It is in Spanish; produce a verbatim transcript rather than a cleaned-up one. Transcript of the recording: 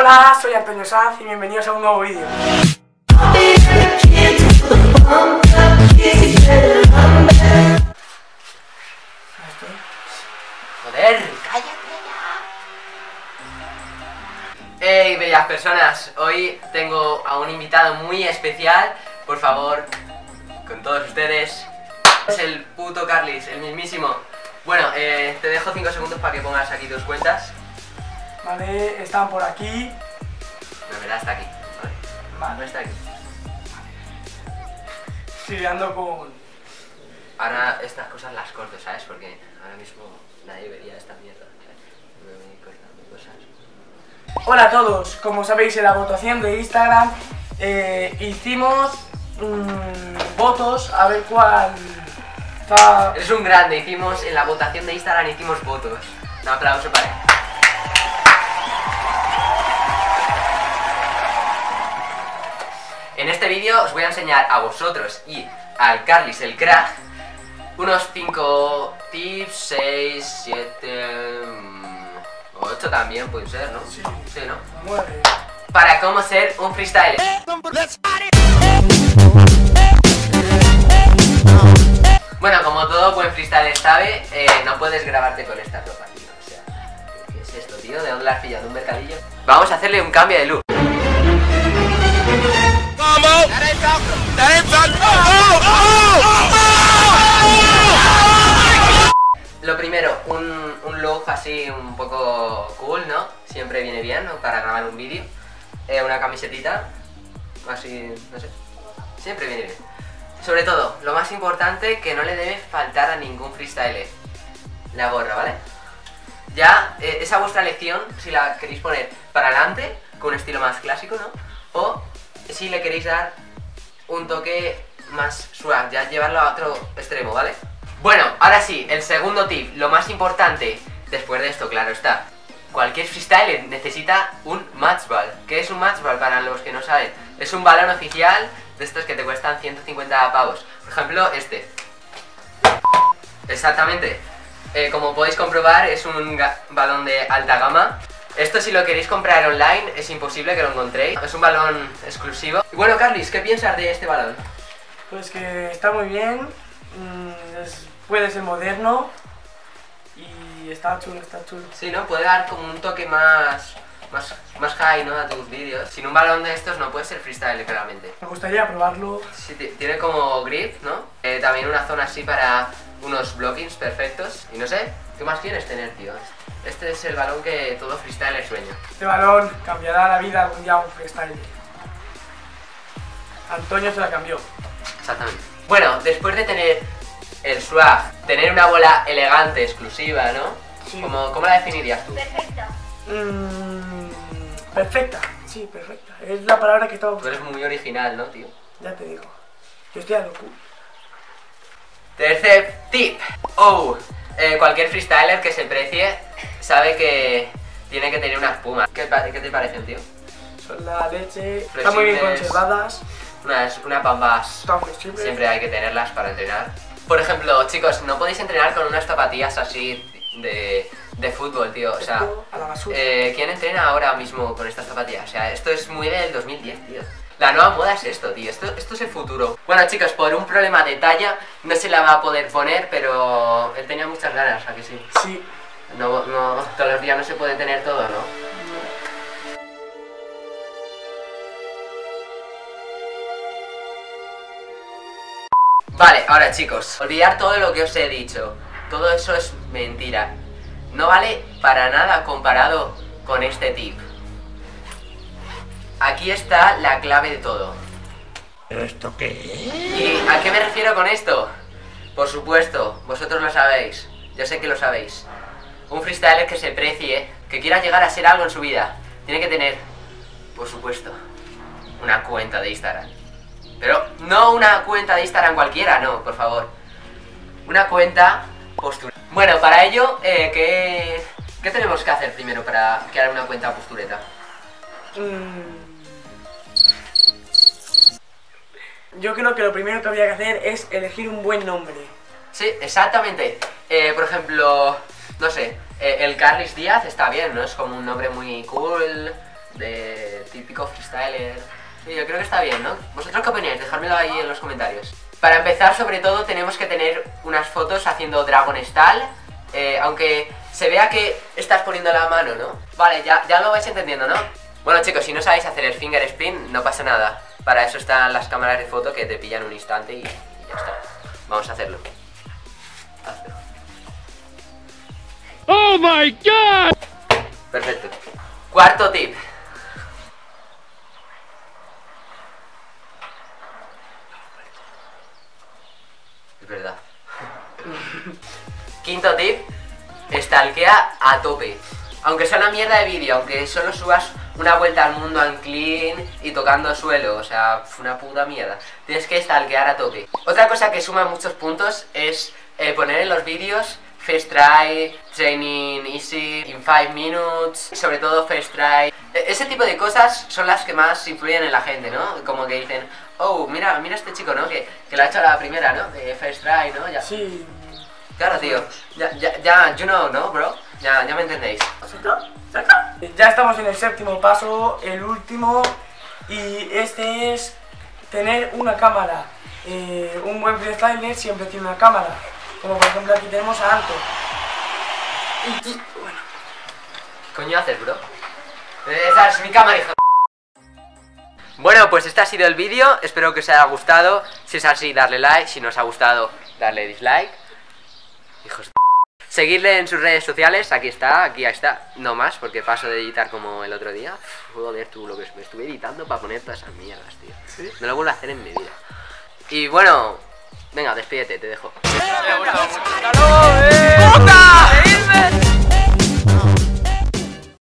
Hola, soy Antonio Sanz y bienvenidos a un nuevo vídeo. Joder, cállate ya. Hey, bellas personas, hoy tengo a un invitado muy especial. Por favor, con todos ustedes, es el puto Carlis, el mismísimo. Bueno, eh, te dejo cinco segundos para que pongas aquí tus cuentas. Vale, están por aquí. No, verdad, está aquí. Vale. Vale. No está aquí. Estoy ando con... Ahora estas cosas las corto, ¿sabes? Porque ahora mismo nadie vería esta mierda, ¿sabes? Me voy cortando cosas. Hola a todos, como sabéis en la votación de Instagram eh, hicimos mmm, votos a ver cuál está... Eres un grande, hicimos en la votación de Instagram hicimos votos. Un aplauso para él. En este vídeo os voy a enseñar a vosotros y al Carlis el crack unos cinco tips, seis, siete, ocho también pueden ser, ¿no? Sí, sí, ¿no? nueve. Para cómo ser un freestyler. Bueno, como todo buen freestyler sabe, eh, no puedes grabarte con esta ropa, tío. O sea, ¿qué es esto, tío? ¿De dónde la has pillado? ¿De un mercadillo? Vamos a hacerle un cambio de look. Lo primero, un, un look así un poco cool, ¿no? Siempre viene bien, ¿no? Para grabar un vídeo. Eh, una camisetita, así, no sé. Siempre viene bien. Sobre todo, lo más importante, que no le debe faltar a ningún freestyler. La gorra, ¿vale? Ya, eh, esa vuestra elección, si la queréis poner para adelante, con un estilo más clásico, ¿no? O si le queréis dar un toque más suave, ya llevarlo a otro extremo, ¿vale? Bueno, ahora sí, el segundo tip, lo más importante, después de esto, claro está. Cualquier freestyler necesita un match ball. ¿Qué es un match ball para los que no saben? Es un balón oficial de estos que te cuestan ciento cincuenta pavos. Por ejemplo, este. Exactamente. Eh, como podéis comprobar, es un balón de alta gama. Esto, si lo queréis comprar online, es imposible que lo encontréis. Es un balón exclusivo. Y bueno, Carlis, ¿qué piensas de este balón? Pues que está muy bien, mmm, es, puede ser moderno y está chulo, está chulo. Sí, ¿no? Puede dar como un toque más, más, más high, ¿no? A tus vídeos. Sin un balón de estos no puedes ser freestyle, claramente. Me gustaría probarlo. Sí, tiene como grip, ¿no? Eh, también una zona así para unos blockings perfectos. Y no sé, ¿qué más quieres tener, tío? Este es el balón que todo freestyler sueña. Este balón cambiará la vida algún día a un freestyler. Antonio se la cambió. Exactamente. Bueno, después de tener el swag, tener una bola elegante, exclusiva, ¿no? Sí. ¿Cómo, ¿Cómo la definirías tú? Perfecta. Mm, perfecta, sí, perfecta. Es la palabra que estaba Tú eres muy original, ¿no, tío? Ya te digo. Yo estoy a lo cool. Tercer tip. Oh, eh, cualquier freestyler que se precie sabe que tiene que tener una espuma. ¿Qué, qué te parecen, tío? Son la leche, están muy bien Flexibles. conservadas. Unas, unas bambas Están flexibles. siempre hay que tenerlas para entrenar. Por ejemplo, chicos, no podéis entrenar con unas zapatillas así de, de fútbol, tío. O sea, Esto a la basura. eh, ¿quién entrena ahora mismo con estas zapatillas? O sea, esto es muy del dos mil diez, tío. La nueva moda es esto, tío. Esto, esto es el futuro. Bueno, chicos, por un problema de talla no se la va a poder poner, pero él tenía muchas ganas, ¿a que sí? Sí. No, no, todos los días no se puede tener todo, ¿no? Vale, ahora chicos, olvidar todo lo que os he dicho. Todo eso es mentira. No vale para nada comparado con este tip. Aquí está la clave de todo. ¿Esto qué es? ¿Y a qué me refiero con esto? Por supuesto, vosotros lo sabéis. Yo sé que lo sabéis. Un freestyler que se precie, que quiera llegar a ser algo en su vida, tiene que tener, por supuesto, una cuenta de Instagram. Pero no una cuenta de Instagram cualquiera, no, por favor. Una cuenta postureta. Bueno, para ello, eh, ¿qué, ¿qué tenemos que hacer primero para crear una cuenta postureta? Mm. Yo creo que lo primero que habría que hacer es elegir un buen nombre. Sí, exactamente. Eh, por ejemplo, no sé, eh, el Carlis Díaz está bien, ¿no? Es como un nombre muy cool, de, típico freestyler. Sí, yo creo que está bien, ¿no? ¿Vosotros qué opináis? Dejármelo ahí en los comentarios. Para empezar, sobre todo, tenemos que tener unas fotos haciendo Dragon Style, eh, aunque se vea que estás poniendo la mano, ¿no? Vale, ya, ya lo vais entendiendo, ¿no? Bueno, chicos, si no sabéis hacer el finger spin, no pasa nada. Para eso están las cámaras de foto que te pillan un instante y, y ya está. Vamos a hacerlo. Hazlo. ¡Oh my god! Perfecto. Cuarto tip. Es verdad. Quinto tip. Stalkea a tope. Aunque sea una mierda de vídeo, aunque solo subas una vuelta al mundo en clean y tocando suelo, o sea, una puta mierda. Tienes que stalkear a tope. Otra cosa que suma muchos puntos es eh, poner en los vídeos first try, training easy, in five minutes, sobre todo first try. E ese tipo de cosas son las que más influyen en la gente, ¿no? Como que dicen, oh, mira, mira este chico, ¿no? Que, que lo ha hecho a la primera, ¿no? De first try, ¿no? Ya. Sí. Claro, tío. Ya, ya, ya, you know, ¿no, bro? Ya, ya me entendéis. Ya estamos en el séptimo paso, el último, y este es tener una cámara. Eh, un buen freestyler siempre tiene una cámara, como por ejemplo aquí tenemos a Anto. Bueno. ¿Qué coño haces, bro? Esa es mi cámara, hijo. Bueno, pues este ha sido el vídeo, espero que os haya gustado. Si es así, darle like, si no os ha gustado, darle dislike. Hijos de... Seguidle en sus redes sociales, aquí está, aquí está, no más, porque paso de editar como el otro día. Joder, tú, lo que me estuve editando para poner todas esas mierdas, tío. ¿Sí? No lo vuelvo a hacer en mi vida. Y bueno, venga, despídete, te dejo. ¡Me ha gustado mucho!